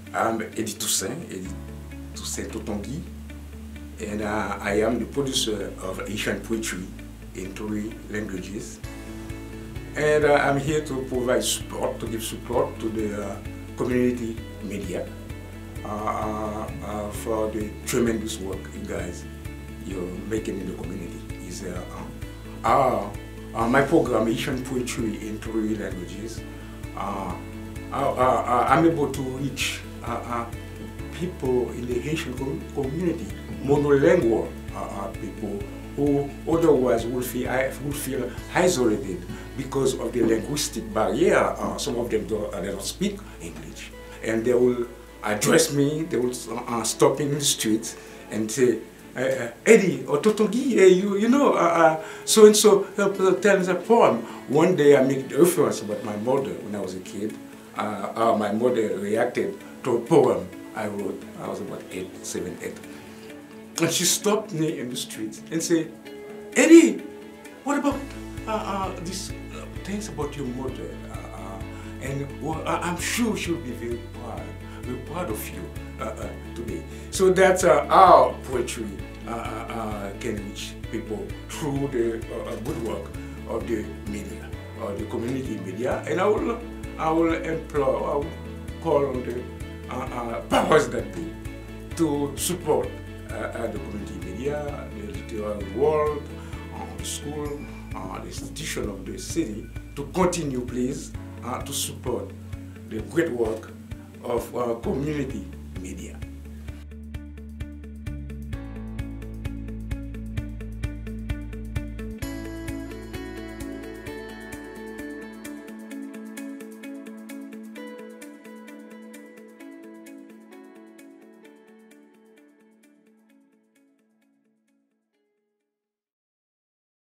I'm Eddie Toussaint, Toussaint, and I am the producer of Asian poetry in 3 languages. And I'm here to provide support, to give support to the community media for the tremendous work you guys you're making in the community. My program, Asian poetry in 3 languages, I'm able to reach people in the Haitian community, monolingual people who otherwise would feel isolated because of the linguistic barrier. Some of them they don't speak English, and they will address me. They will stop in the streets and say, Eddie or Totongi, you know, so and so tells a poem. One day I make the reference about my mother when I was a kid. My mother reacted to a poem I wrote. I was about 7, 8. And she stopped me in the street and said, Eddie, what about these things about your mother? And well, I'm sure she'll be very proud of you today. So that's our poetry can reach people through the good work of the media, or the community media. And I will call on the powers that be to support the community media, the literary world, the school, the institution of the city to continue, please, to support the great work of community media.